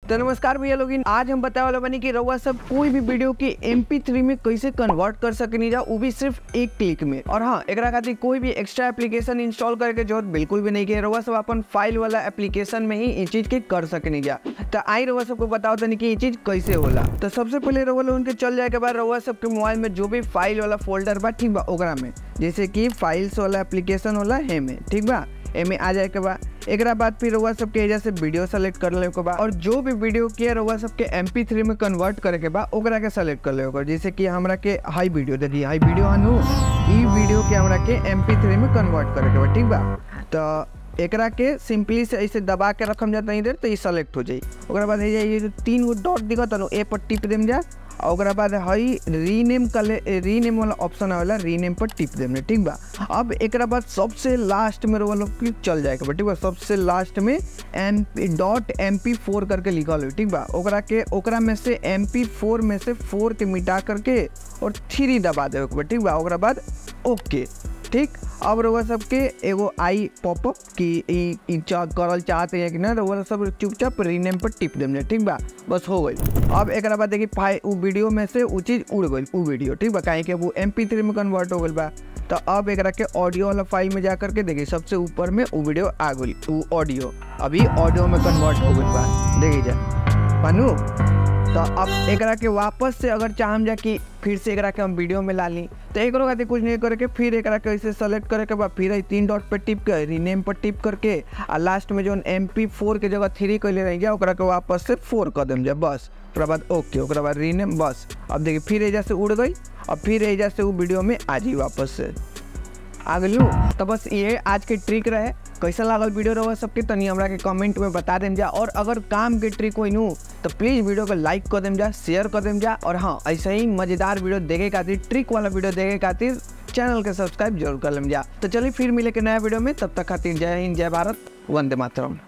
तो नमस्कार भैया लोग, आज हम बताने वाला बनी कि रउआ सब कोई भी वीडियो की MP3 में कैसे कन्वर्ट कर सकेनी जा, वो भी सिर्फ एक क्लिक में। और हाँ, एकरा खातिर कोई भी एक्स्ट्रा एप्लीकेशन इंस्टॉल करे के जरूरत बिल्कुल भी नहीं है। रउआ सब अपन फाइल वाला एप्लीकेशन में ही ये चीज के कर सकेनी जा। तो आई रउआ सबको बताओ तनी कि ये चीज कैसे होला। तो सबसे पहले रउआ लोगन के चल जाए के बाद रउआ सबके मोबाइल में जो भी फाइल वाला फोल्डर बा, ठीक बा, ओकरा में जैसे कि फाइल्स वाला एप्लीकेशन होला है में, ठीक बा, एमे आ जाए के बाद एक बाद फिर रउआ सबके एजा से वीडियो सेलेक्ट कर ले के बा, और जो भी वीडियो के रउआ सबके MP3 में कन्वर्ट करे के बा ओकरा के सेलेक्ट कर ले। जैसे कि हमरा के हाई वीडियो दे दी, हाई वीडियो आनु ई वीडियो के हमरा के MP3 में कन्वर्ट करे के बा, ठीक बा। तो एकरा के सिंपली से ऐसे दबा के रखम जा तनी देर तो ये सेलेक्ट हो जाई। ओकरा बाद ये जो 3 गो डॉट दिखत न ए पर टिप देम जा, और ओकरा बाद हई रीनेम वाला ऑप्शन आवेला, रीनेम पर टिप देम, ठीक बा। अब एकरा बाद सबसे लास्ट में रउआ लोग क्लिक चल जाएगा, ठीक बा। सबसे लास्ट में .mp4 करके लिखल हो, ठीक बा। ओकरा में से MP4 में से 4 के मिटा करके और 3 दबा देवे, ठीक बा। ओकरा बाद ओके, ठीक। अब रउआ सबके एगो आई पॉपअप की करल चाहते हैं कि ना, रउआ सब चुपचाप रीनेम पर टिप देम, ठीक बा, बस हो गई। अब एक बाद देखिए फाइल उ वीडियो में से वो चीज़ उड़ गई, वो वीडियो, ठीक बा, काहे कि वो MP3 में कन्वर्ट हो गई बा। तो अब एक के ऑडियो वाला फाइल में जा करके देखिए सबसे ऊपर में वो वीडियो आ गई, वो ऑडियो अभी ऑडियो में कन्वर्ट हो गई बा, देखिए जा पानू। तो अब एकरा के वापस से अगर चाहम जा कि फिर से एकरा के हम वीडियो में ला ली, तो एक खातिर कुछ नहीं करके फिर एकरा के ऐसे सेलेक्ट करे के बाद फिर 3 डॉट पे टिप के रीनेम पर टिप करके आ लास्ट में जो MP4 के जगह 3 कैले रह गया ओकरा के वापस से 4 कर देम जा, बस। ओकरा बाद ओके, ओकरा बाद रीनेम, बस। अब देखिए फिर एजा से उड़ गई, और फिर एजा से वो वीडियो में आ जाई वापस से आ गलू। तो बस ये आज के ट्रिक रहे। कैसा लागल वीडियो रहा सबके तनी हमरा के कमेंट में बता देम जा, और अगर काम के ट्रिक होई नु तो प्लीज़ वीडियो को लाइक कर देम जा, शेयर कर देम जा, और हाँ, ऐसे ही मज़ेदार वीडियो देखे खातिर, ट्रिक वाला वीडियो देखे खातिर चैनल के सब्सक्राइब जरूर कर लेम जा। तो चलिए फिर मिले के नया वीडियो में, तब तक खातिर जय हिंद, जय भारत, वंदे मातरम।